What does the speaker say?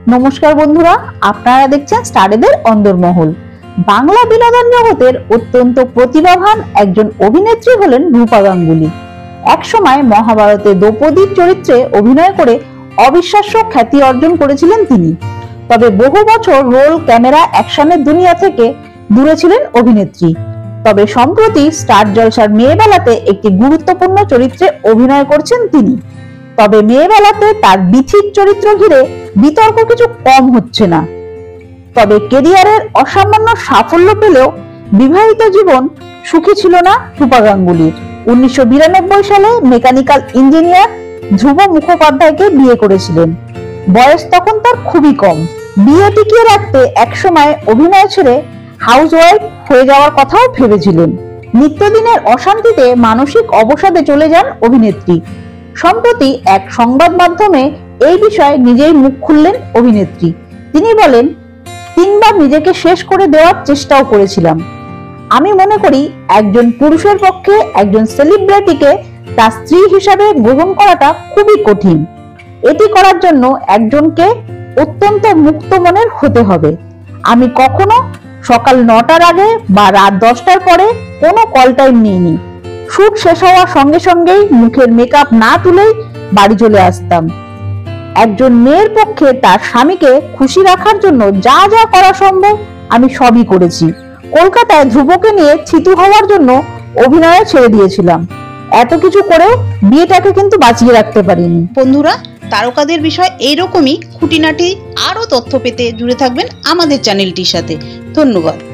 নমস্কার বন্ধুরা, আপনারা দেখছেন স্টারেদের অন্দরমহল। বাংলা বিনোদন জগতের অত্যন্ত প্রতিভাবান একজন অভিনেত্রী হলেন রূপা গাঙ্গুলী। একসময় মহাভারতে দ্রৌপদীর চরিত্রে অভিনয় করে অবিশ্বাস্য খ্যাতি অর্জন করেছিলেন তিনি। তবে বহু বছর রোল, ক্যামেরা, অ্যাকশনের দুনিয়া থেকে দূরে ছিলেন অভিনেত্রী। তবে সম্প্রতি স্টার জলসার মেয়েবেলাতে একটি গুরুত্বপূর্ণ চরিত্রে অভিনয় করছেন তিনি। তবে মেয়েবেলাতে তার বিথির চরিত্র ঘিরে বিতর্ক কিছু কম হচ্ছে না। তবে ক্যারিয়ারের অসামান্য সাফল্য পেলেও বিবাহিত জীবন সুখী ছিল না রূপা গাঙ্গুলীর। 1992 সালে মেকানিক্যাল ইঞ্জিনিয়ার ধ্রুব মুখোপাধ্যায়কে বিয়ে করেছিলেন। বয়স তখন তার খুবই কম। বিয়ে টিকিয়ে রাখতে একসময় অভিনয় ছেড়ে হাউসওয়াইফ হয়ে যাওয়ার কথাও ভেবেছিলেন। নিত্যদিনের অশান্তিতে মানসিক অবসাদে চলে যান অভিনেত্রী। সম্প্রতি এক সংবাদ মাধ্যমে এই বিষয়ে নিজেই মুখ খুললেন অভিনেত্রী। তিনি বলেন, 3 বার নিজেকে শেষ করে দেওয়ার চেষ্টাও করেছিলাম। আমি মনে করি একজন পুরুষের পক্ষে একজন সেলিব্রিটিকে তার স্ত্রী হিসাবে গ্রহণ করাটা খুবই কঠিন। এটি করার জন্য একজনকে অত্যন্ত মুক্ত মনের হতে হবে। আমি কখনো সকাল 9টার আগে বা রাত 10টার পরে কোনো কল টাইম নিইনি। শুট শেষ হওয়ার সঙ্গে সঙ্গেই মুখের মেকআপ না তুলেই বাড়ি চলে আসতাম। একজন মেয়ের পক্ষে তার স্বামীকে খুশি রাখার জন্য যা যা করা সম্ভব আমি সবই করেছি। কলকাতায় ধ্রুবকে নিয়ে ছিতু হওয়ার জন্য অভিনয় ছেড়ে দিয়েছিলাম। এত কিছু করেও বিয়েটাকে কিন্তু বাঁচিয়ে রাখতে পারিনি। বন্ধুরা, তারকাদের বিষয় এইরকমই খুঁটিনাটি আরো তথ্য পেতে জুড়ে থাকবেন আমাদের চ্যানেলটির সাথে। ধন্যবাদ।